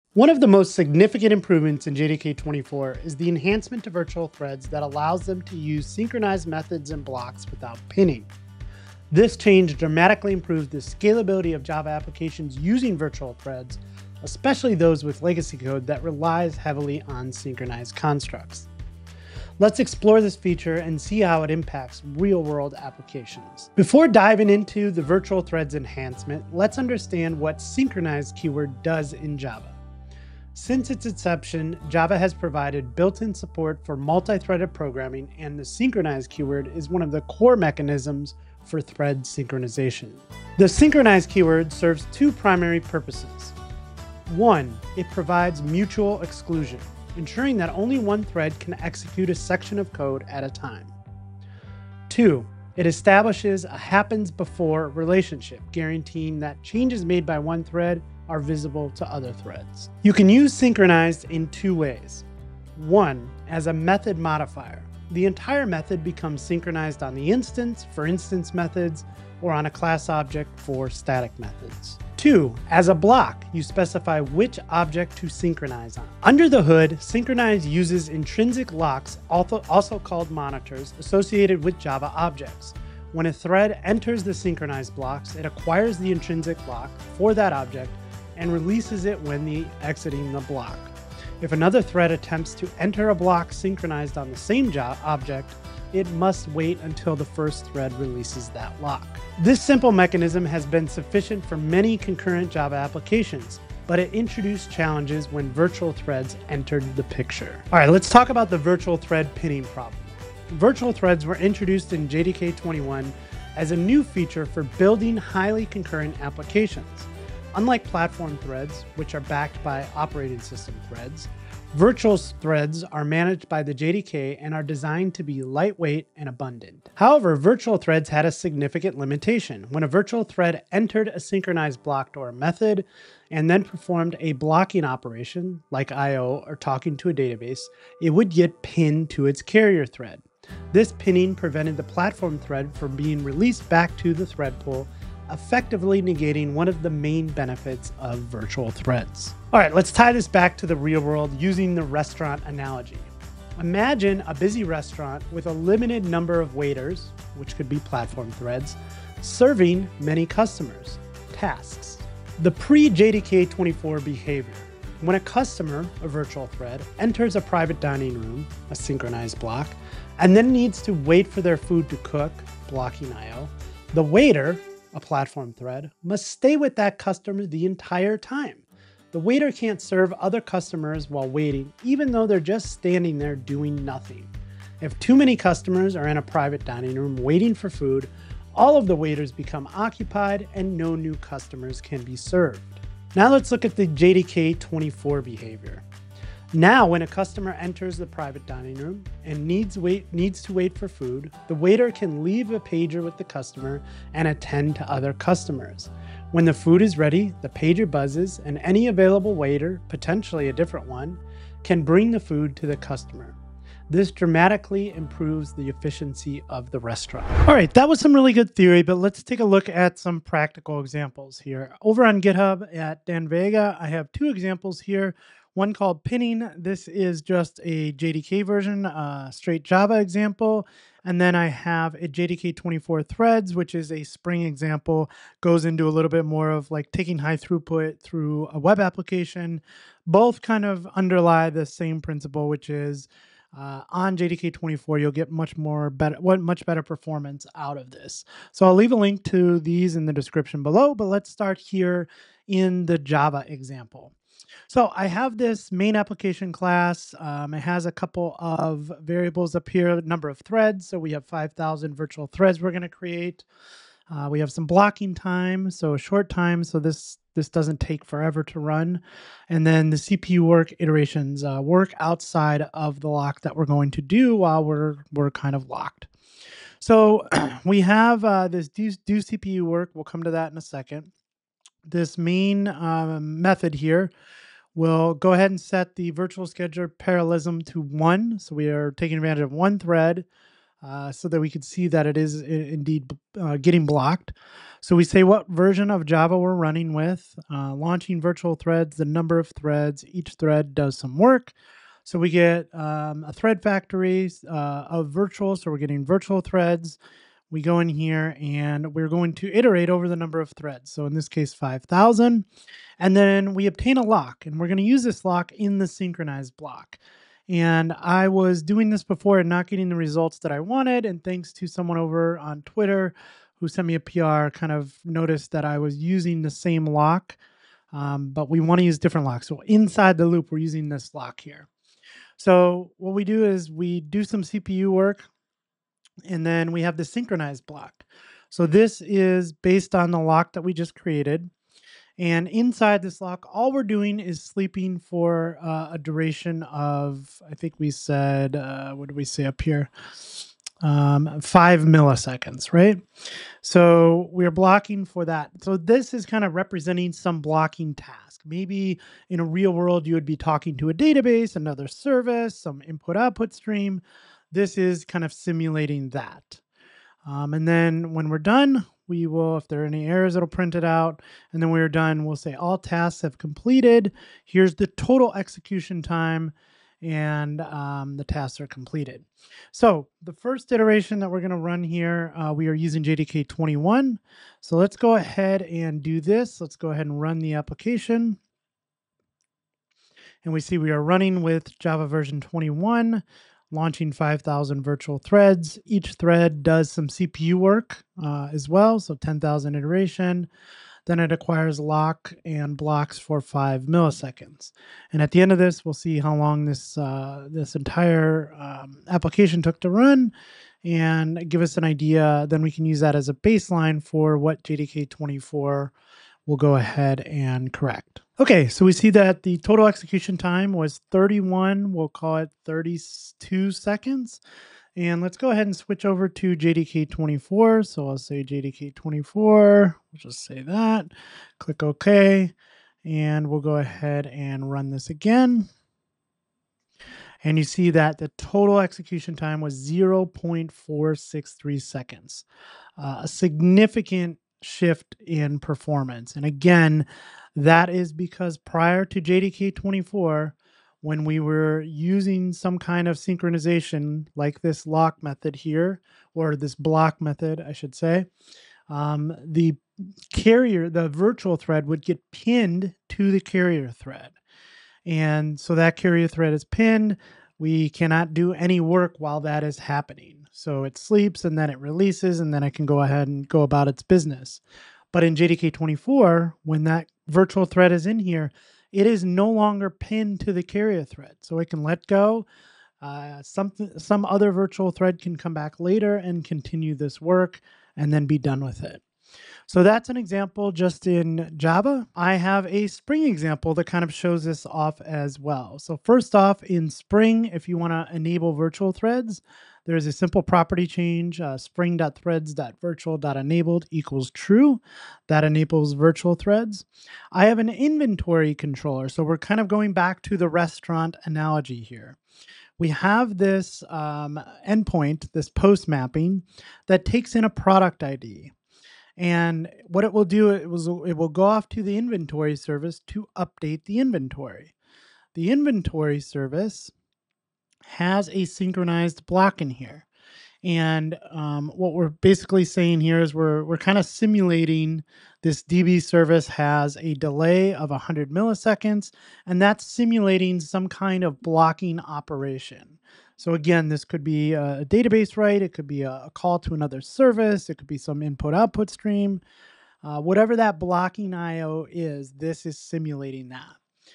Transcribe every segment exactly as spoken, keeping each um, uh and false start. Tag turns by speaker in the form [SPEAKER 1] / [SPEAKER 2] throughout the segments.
[SPEAKER 1] One of the most significant improvements in J D K twenty-four is the enhancement to virtual threads that allows them to use synchronized methods and blocks without pinning. This change dramatically improves the scalability of Java applications using virtual threads, especially those with legacy code that relies heavily on synchronized constructs. Let's explore this feature and see how it impacts real-world applications. Before diving into the virtual threads enhancement, let's understand what synchronized keyword does in Java. Since its inception, Java has provided built-in support for multi-threaded programming, and the synchronized keyword is one of the core mechanisms for thread synchronization. The synchronized keyword serves two primary purposes. One, it provides mutual exclusion, ensuring that only one thread can execute a section of code at a time. Two, it establishes a happens before relationship, guaranteeing that changes made by one thread are visible to other threads. You can use synchronized in two ways. One, as a method modifier. The entire method becomes synchronized on the instance for instance methods or on a class object for static methods. Two, as a block, you specify which object to synchronize on. Under the hood, Synchronized uses intrinsic locks, also called monitors, associated with Java objects. When a thread enters the synchronized blocks, it acquires the intrinsic lock for that object and releases it when the exiting the block. If another thread attempts to enter a block synchronized on the same object, it must wait until the first thread releases that lock. This simple mechanism has been sufficient for many concurrent Java applications, but it introduced challenges when virtual threads entered the picture. All right, let's talk about the virtual thread pinning problem. Virtual threads were introduced in J D K twenty-one as a new feature for building highly concurrent applications. Unlike platform threads, which are backed by operating system threads, virtual threads are managed by the J D K and are designed to be lightweight and abundant. However, virtual threads had a significant limitation. When a virtual thread entered a synchronized block or a method and then performed a blocking operation, like I O or talking to a database, it would get pinned to its carrier thread. This pinning prevented the platform thread from being released back to the thread pool, effectively negating one of the main benefits of virtual threads. All right, let's tie this back to the real world using the restaurant analogy. Imagine a busy restaurant with a limited number of waiters, which could be platform threads, serving many customers, tasks. The pre-J D K twenty-four behavior. When a customer, a virtual thread, enters a private dining room, a synchronized block, and then needs to wait for their food to cook, blocking I O, the waiter, a platform thread, must stay with that customer the entire time. The waiter can't serve other customers while waiting, even though they're just standing there doing nothing. If too many customers are in a private dining room waiting for food, all of the waiters become occupied and no new customers can be served. Now let's look at the J D K twenty-four behavior. Now, when a customer enters the private dining room and needs wait needs to wait for food, the waiter can leave a pager with the customer and attend to other customers. When the food is ready, the pager buzzes and any available waiter, potentially a different one, can bring the food to the customer. This dramatically improves the efficiency of the restaurant. All right, that was some really good theory, but let's take a look at some practical examples here. Over on GitHub at Dan Vega, I have two examples here. One called pinning. This is just a J D K version, uh, straight Java example. And then I have a J D K twenty-four threads, which is a Spring example, goes into a little bit more of like taking high throughput through a web application. Both kind of underlie the same principle, which is uh, on J D K twenty-four, you'll get much more better, what much better performance out of this. So I'll leave a link to these in the description below, but let's start here in the Java example. So I have this main application class. Um, it has a couple of variables up here, number of threads. So we have five thousand virtual threads we're going to create. Uh, we have some blocking time, so a short time. So this, this doesn't take forever to run. And then the C P U work iterations uh, work outside of the lock that we're going to do while we're, we're kind of locked. So we have uh, this do, do C P U work. We'll come to that in a second. This main uh, method here will go ahead and set the virtual scheduler parallelism to one. So we are taking advantage of one thread uh, so that we can see that it is indeed uh, getting blocked. So we say what version of Java we're running with, uh, launching virtual threads, the number of threads, each thread does some work. So we get um, a thread factory uh, of virtual, so we're getting virtual threads. We go in here and we're going to iterate over the number of threads. So in this case, five thousand. And then we obtain a lock, and we're going to use this lock in the synchronized block. And I was doing this before and not getting the results that I wanted. And thanks to someone over on Twitter who sent me a P R, kind of noticed that I was using the same lock, um, but we want to use different locks. So inside the loop, we're using this lock here. So what we do is we do some C P U work, and then we have the synchronized block. So this is based on the lock that we just created. And inside this lock, all we're doing is sleeping for uh, a duration of, I think we said, uh, what did we say up here? Um, five milliseconds, right? So we're blocking for that. So this is kind of representing some blocking task. Maybe in a real world, you would be talking to a database, another service, some input output stream. This is kind of simulating that. Um, and then when we're done, we will, if there are any errors, it'll print it out. And then when we're done, we'll say all tasks have completed. Here's the total execution time, and um, the tasks are completed. So the first iteration that we're going to run here, uh, we are using J D K twenty-one. So let's go ahead and do this. Let's go ahead and run the application. And we see we are running with Java version twenty-one. Launching five thousand virtual threads. Each thread does some C P U work uh, as well, so ten thousand iteration. Then it acquires lock and blocks for five milliseconds. And at the end of this, we'll see how long this, uh, this entire um, application took to run and give us an idea. Then we can use that as a baseline for what J D K twenty-four will go ahead and correct. Okay, so we see that the total execution time was thirty-one, we'll call it thirty-two seconds. And let's go ahead and switch over to J D K twenty-four. So I'll say J D K twenty-four, we'll just say that, click OK, and we'll go ahead and run this again. And you see that the total execution time was zero point four six three seconds, uh, a significant shift in performance. And again, that is because prior to J D K twenty-four, when we were using some kind of synchronization like this lock method here, or this block method, I should say, um, the carrier, the virtual thread would get pinned to the carrier thread. And so that carrier thread is pinned. We cannot do any work while that is happening. So it sleeps and then it releases, and then it can go ahead and go about its business. But in J D K twenty-four, when that virtual thread is in here, it is no longer pinned to the carrier thread. So it can let go. Uh, something, some other virtual thread can come back later and continue this work and then be done with it. So that's an example just in Java. I have a Spring example that kind of shows this off as well. So first off, in Spring, if you want to enable virtual threads, there's a simple property change, uh, spring.threads.virtual.enabled equals true. That enables virtual threads. I have an inventory controller, so we're kind of going back to the restaurant analogy here. We have this um, endpoint, this post mapping, that takes in a product I D. And what it will do, it, was, it will go off to the inventory service to update the inventory. The inventory service has a synchronized block in here. And um, what we're basically saying here is we're, we're kind of simulating this D B service has a delay of one hundred milliseconds, and that's simulating some kind of blocking operation. So again, this could be a database write, it could be a, a call to another service, it could be some input-output stream. Uh, whatever that blocking I O is, this is simulating that.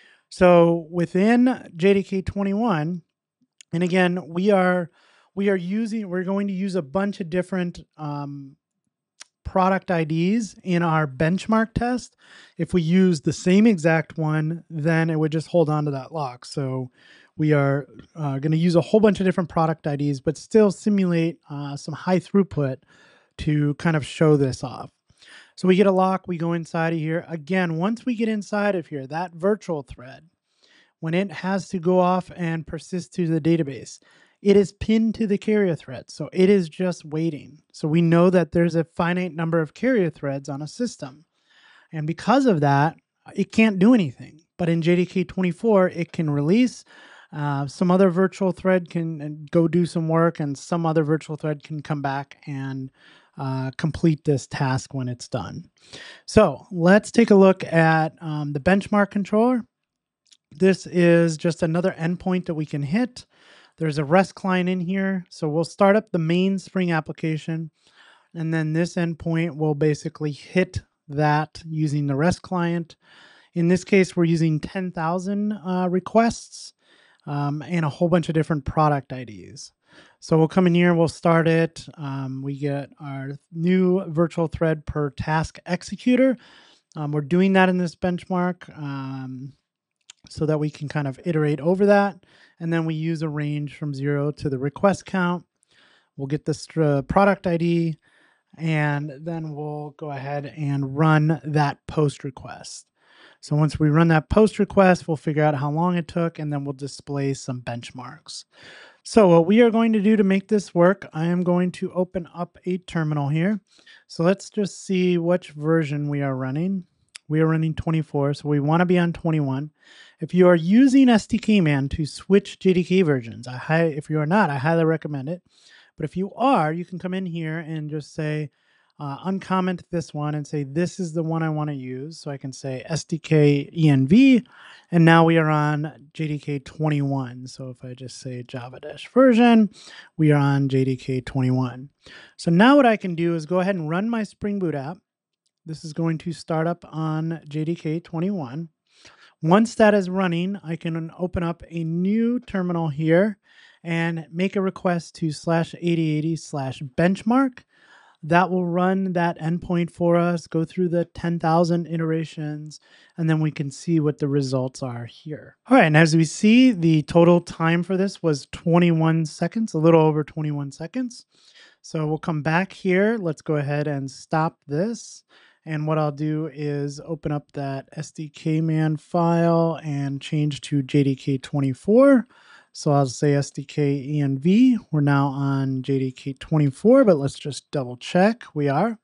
[SPEAKER 1] So within J D K twenty-one, and again, we are we are using, we're going to use a bunch of different um, product I Ds in our benchmark test. If we use the same exact one, then it would just hold on to that lock. So we are uh, going to use a whole bunch of different product I Ds, but still simulate uh, some high throughput to kind of show this off. So we get a lock, we go inside of here. Again, once we get inside of here, that virtual thread, when it has to go off and persist to the database, it is pinned to the carrier thread. So it is just waiting. So we know that there's a finite number of carrier threads on a system. And because of that, it can't do anything. But in J D K twenty-four, it can release. Uh, some other virtual thread can go do some work, and some other virtual thread can come back and uh, complete this task when it's done. So let's take a look at um, the benchmark controller. This is just another endpoint that we can hit. There's a REST client in here. So we'll start up the main Spring application, and then this endpoint will basically hit that using the REST client. In this case, we're using ten thousand uh, requests um, and a whole bunch of different product I Ds. So we'll come in here, we'll start it. Um, we get our new virtual thread per task executor. Um, we're doing that in this benchmark um, so that we can kind of iterate over that. And then we use a range from zero to the request count. We'll get this uh, product I D, and then we'll go ahead and run that post request. So once we run that post request, we'll figure out how long it took, and then we'll display some benchmarks. So what we are going to do to make this work, I am going to open up a terminal here. So let's just see which version we are running. We are running twenty-four, so we want to be on twenty-one. If you are using S D K Man to switch J D K versions, I hi if you are not, I highly recommend it. But if you are, you can come in here and just say, uh, uncomment this one and say, this is the one I want to use. So I can say S D K E N V, and now we are on J D K twenty-one. So if I just say Java-version, we are on J D K twenty-one. So now what I can do is go ahead and run my Spring Boot app. This is going to start up on J D K twenty-one. Once that is running, I can open up a new terminal here and make a request to slash eighty eighty slash benchmark. That will run that endpoint for us, go through the ten thousand iterations, and then we can see what the results are here. All right, and as we see, the total time for this was twenty-one seconds, a little over twenty-one seconds. So we'll come back here. Let's go ahead and stop this. And what I'll do is open up that S D K man file and change to J D K twenty-four. So I'll say S D K E N V. We're now on J D K twenty-four, but let's just double check. We are.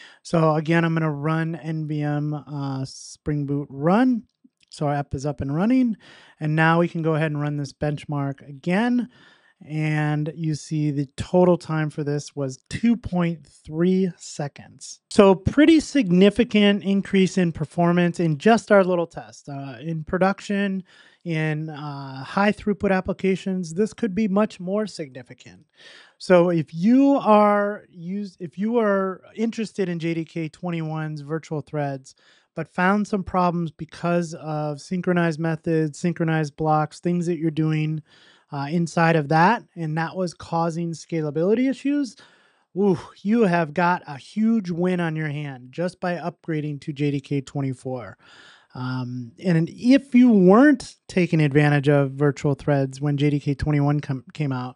[SPEAKER 1] So again, I'm going to run N V M uh, Spring Boot run. So our app is up and running. And now we can go ahead and run this benchmark again. And you see the total time for this was two point three seconds. So pretty significant increase in performance in just our little test. Uh, in production, in uh, high throughput applications, this could be much more significant. So if you are use, if you are interested in J D K twenty-one's virtual threads, but found some problems because of synchronized methods, synchronized blocks, things that you're doing Uh, inside of that, and that was causing scalability issues, ooh, you have got a huge win on your hand just by upgrading to J D K twenty-four. Um, and if you weren't taking advantage of virtual threads when J D K twenty-one com- came out,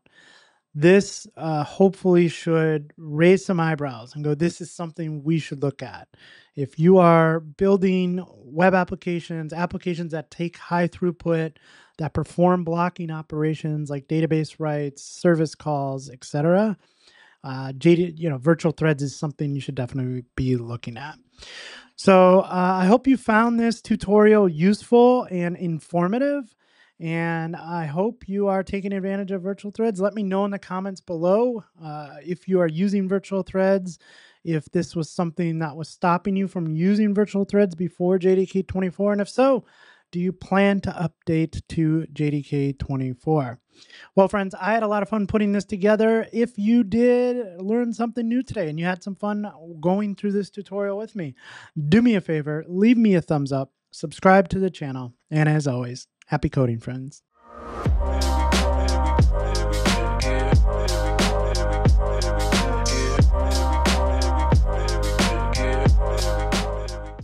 [SPEAKER 1] this uh, hopefully should raise some eyebrows and go, this is something we should look at. If you are building web applications, applications that take high throughput, that perform blocking operations like database writes, service calls, et cetera, uh, J D, you know, virtual threads is something you should definitely be looking at. So uh, I hope you found this tutorial useful and informative. And I hope you are taking advantage of virtual threads. Let me know in the comments below uh, if you are using virtual threads, if this was something that was stopping you from using virtual threads before J D K twenty-four. And if so, do you plan to update to J D K twenty-four? Well, friends, I had a lot of fun putting this together. If you did learn something new today and you had some fun going through this tutorial with me, do me a favor, leave me a thumbs up, subscribe to the channel, and as always, happy coding, friends.